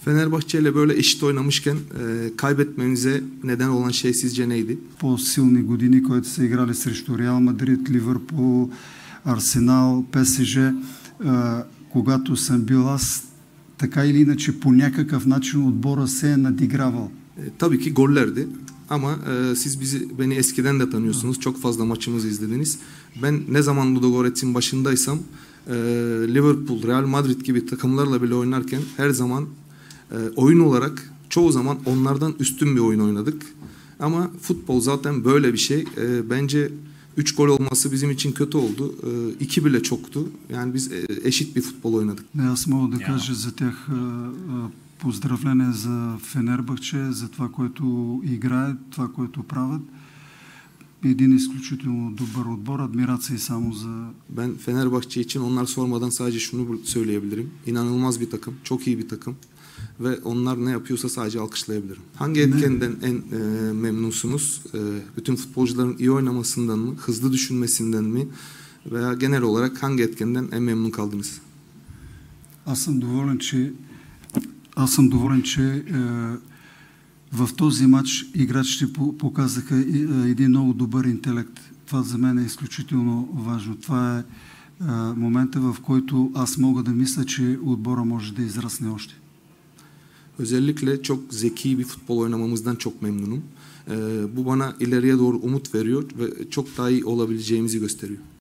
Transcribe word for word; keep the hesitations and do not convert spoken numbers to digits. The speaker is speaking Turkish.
Fenerbahçe ile böyle eşit oynamışken e, kaybetmemize neden olan şey sizce neydi? По-силни години, които са играли срещу Реал Мадрид, Ливърпул, Арсенал, ПСЖ. Когато съм бил аз, така или иначе по някакъв начин отбора се е надигравал. E, tabii ki gollerdi. Ama e, siz bizi beni eskiden de tanıyorsunuz. Çok fazla maçımızı izlediniz. Ben ne zaman Ludogorets'in başındaysam e, Liverpool, Real Madrid gibi takımlarla bile oynarken her zaman e, oyun olarak çoğu zaman onlardan üstün bir oyun oynadık. Ama futbol zaten böyle bir şey. E, bence üç gol olması bizim için kötü oldu. E, iki bile çoktu. Yani biz e, eşit bir futbol oynadık. Аз мога да кажа за тях поздравление за Фенербахче, за това, което играят, това, което правят. Един изключително добър отбор, адмирации само за... Ben Fenerbahçe için onlar sormadan sadece şunu söyleyebilirim. İnanılmaz bir takım, çok iyi bir takım. Ve onlar ne yapıyorsa sadece alkışlayabilirim. Hangi etkenden en e, memnunsunuz? E, bütün futbolcuların iyi oynamasından mı, hızlı düşünmesinden mi? Veya genel olarak hangi etkenden en memnun kaldınız? Аз съм доволен, че, аз съм доволен, че е, в този матч играчите показаха един много добър интелект. Това за мен е изключително важно. Това е, е момента, в който аз мога да мисля, че отбора може да израсне още. Özellikle çok zeki bir futbol oynamamızdan çok memnunum. Ee, bu bana ileriye doğru umut veriyor ve çok daha iyi olabileceğimizi gösteriyor.